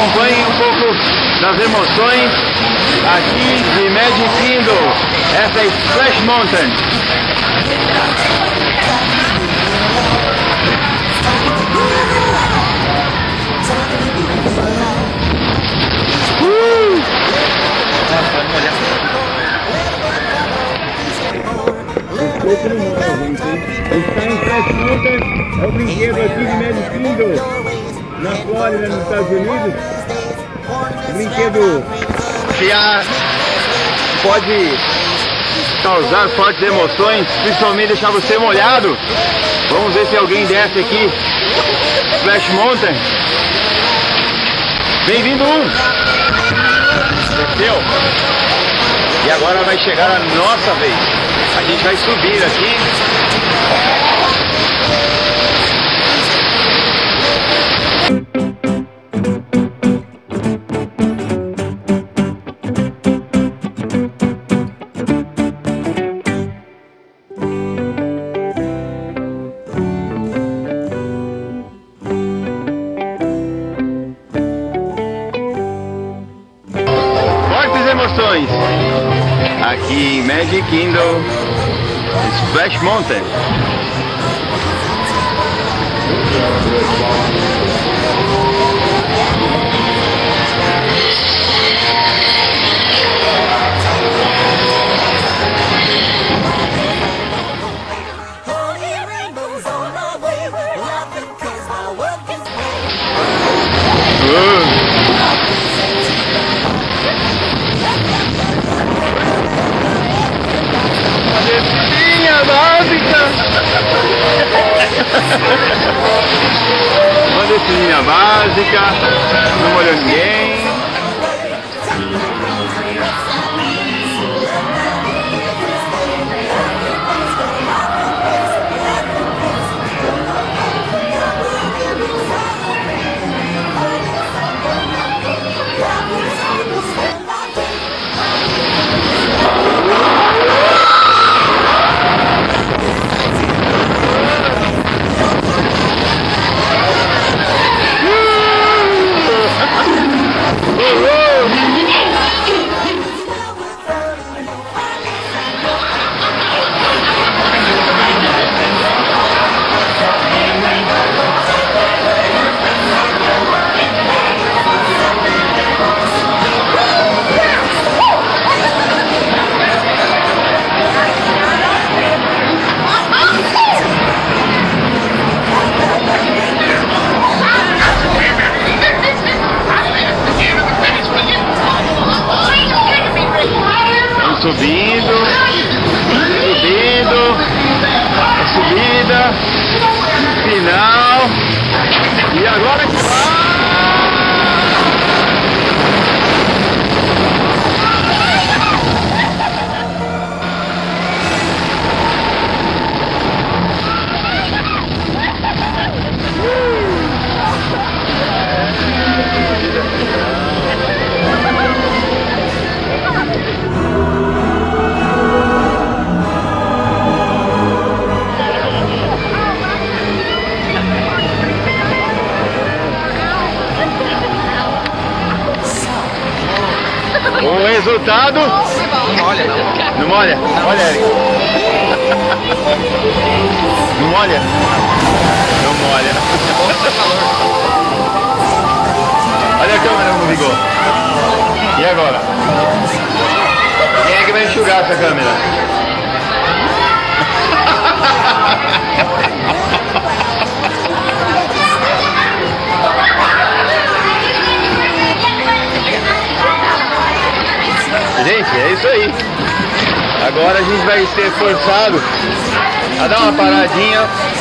acompanhem um pouco das emoções aqui de Magic Kingdom. Essa é Splash Mountain. Está em Splash Mountain, é o brinquedo aqui de Magic Kingdom, na Flórida, nos Estados Unidos. Um brinquedo que pode causar fortes emoções, principalmente deixar você molhado. Vamos ver se alguém desce aqui, Splash Mountain. Bem-vindo! Desceu. E agora vai chegar a nossa vez. A gente vai subir aqui. Fortes emoções aqui em Magic Kingdom, Splash Mountain. Uma descidinha básica, não molhou ninguém. Subindo, a subida, final, e agora que vai! O resultado... Não molha, não. Não molha? Não. Olha, Eric. Não molha? Não molha. Olha a câmera no vigor. E agora? Quem é que vai enxugar essa câmera? Gente, é isso aí. Agora a gente vai ser forçado a dar uma paradinha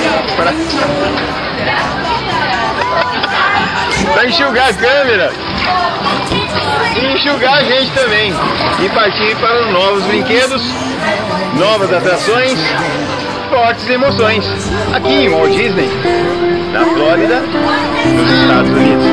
para enxugar a câmera e enxugar a gente também e partir para os novos brinquedos, novas atrações, fortes emoções aqui em Walt Disney, na Flórida, nos Estados Unidos.